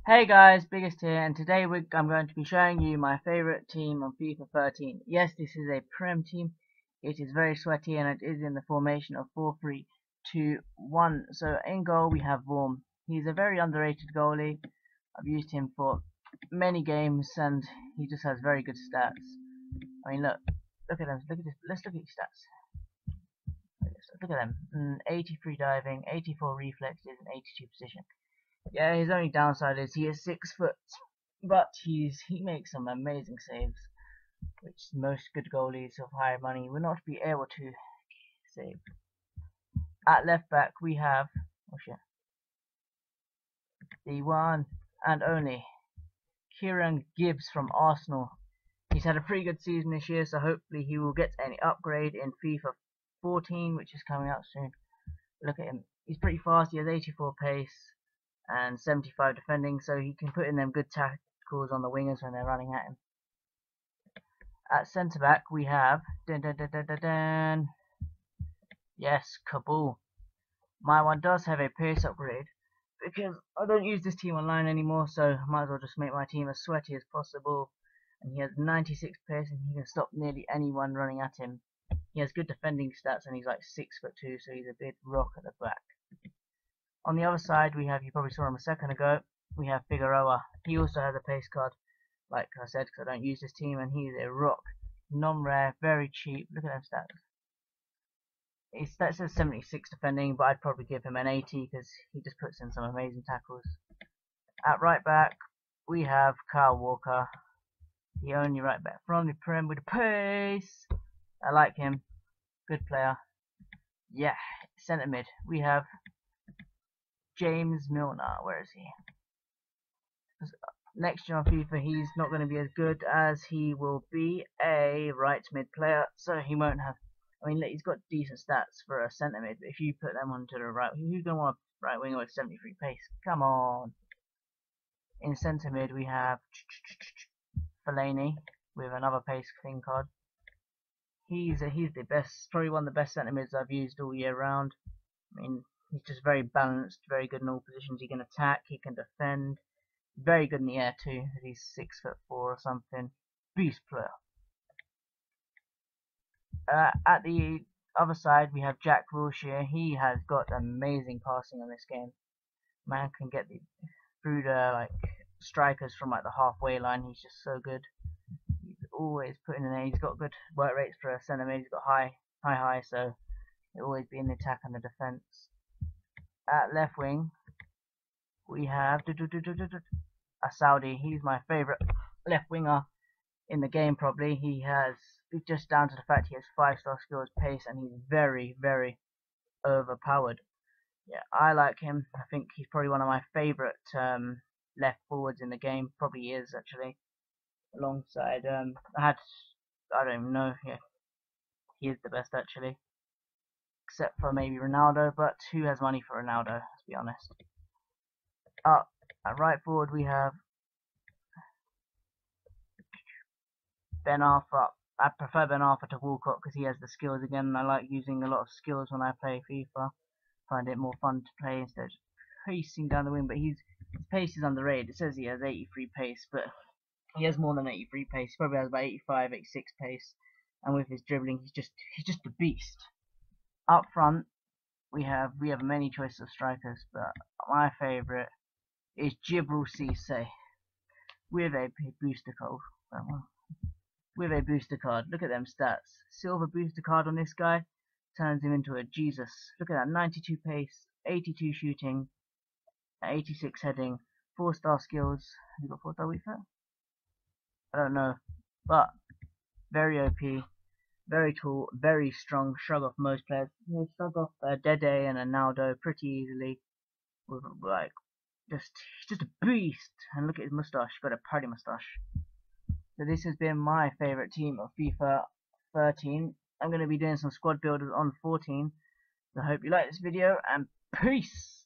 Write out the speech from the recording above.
Hey guys, Biggest here, and today I'm going to be showing you my favorite team on FIFA 13. Yes, this is a Prem team. It is very sweaty and it is in the formation of 4-3-2-1. So in goal we have Vorm. He's a very underrated goalie. I've used him for many games and he just has very good stats. I mean, look at them. Look at this. Let's look at his stats. Look at them. 83 diving, 84 reflexes, and 82 position. Yeah, his only downside is he is 6 foot, but he makes some amazing saves, which most good goalies of higher money will not be able to save. At left back we have the one and only Kieran Gibbs from Arsenal. He's had a pretty good season this year, so hopefully he will get any upgrade in FIFA 14, which is coming out soon. Look at him. He's pretty fast. He has 84 pace and 75 defending, so he can put in them good tackles on the wingers when they're running at him. At centre back we have yes, Kabul. My one does have a pace upgrade because I don't use this team online anymore, so I might as well just make my team as sweaty as possible. And he has 96 pace and he can stop nearly anyone running at him. He has good defending stats and he's like 6'2", so he's a big rock at the back. On the other side, we have, you probably saw him a second ago, we have Figueroa. He also has a pace card, like I said, because I don't use this team, and he's a rock. Non-rare, very cheap. Look at them stats. His stats says 76 defending, but I'd probably give him an 80 because he just puts in some amazing tackles. At right back, we have Kyle Walker, the only right back from the Prem with a pace. I like him. Good player. Yeah, centre mid. We have James Milner. Where is he? Next year on FIFA, he's not going to be as good as he will be a right mid player, so he won't have. I mean, he's got decent stats for a centre mid, but if you put them onto the right, who's going to want a right winger with 73 pace? Come on. In centre mid, we have Fellaini with another pace thing card. He's the best, probably one of the best centre mids I've used all year round. I mean, he's just very balanced, very good in all positions. He can attack, he can defend. Very good in the air too. He's 6'4" or something. Beast player. At the other side, we have Jack Wilshere. He has got amazing passing on this game. Man can get through the strikers from the halfway line. He's just so good. He's always putting in there. He's got good work rates for a centre mid. He's got high, so he'll always be in the attack and the defense. At left wing, we have a Saudi. He's my favorite left winger in the game probably. It's just down to the fact he has 5-star skills, pace, and he's very, very overpowered. Yeah, I like him. I think he's probably one of my favorite left forwards in the game. Probably is actually. Alongside I don't even know. Yeah, he is the best actually, except for maybe Ronaldo. But who has money for Ronaldo? Let's be honest. Up at right forward we have Ben Arthur. I prefer Ben Arthur to Walcott because he has the skills again, and I like using a lot of skills when I play FIFA. Find it more fun to play instead of pacing down the wing. But his pace is underrated. It says he has 83 pace, but he has more than 83 pace. He probably has about 85, 86 pace, and with his dribbling, he's just a beast. Up front, we have many choices of strikers, but my favourite is Djibril Cissé with a booster code. With a booster card. Look at them stats. Silver booster card on this guy turns him into a Jesus. Look at that. 92 pace, 82 shooting, 86 heading, 4-star skills. Have you got 4-star weak foot? I don't know. But very OP, very tall, very strong. Shrug off most players. He'll shrug off Dede and Ronaldo pretty easily. With he's just a beast. And look at his moustache. He's got a party moustache. So this has been my favorite team of FIFA 13. I'm going to be doing some squad builders on 14. So I hope you like this video, and peace!